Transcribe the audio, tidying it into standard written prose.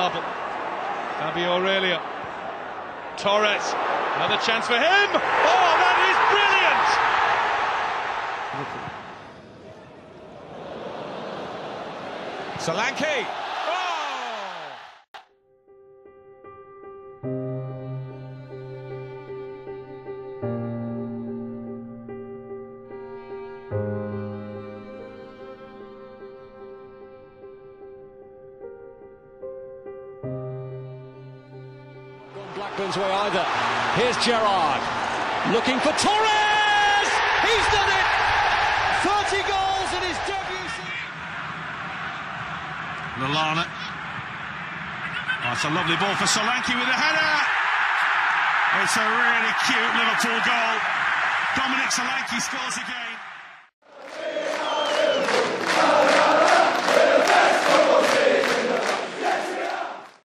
marble. Fabio Aurelio. Torres. Another chance for him. Oh, that is brilliant! Solanke. Blackburn's way either. Here's Gerrard looking for Torres. He's done it. 30 goals in his debut season. Lallana. Oh, it's a lovely ball for Solanke with a header. It's a really cute Liverpool goal. Dominic Solanke scores again.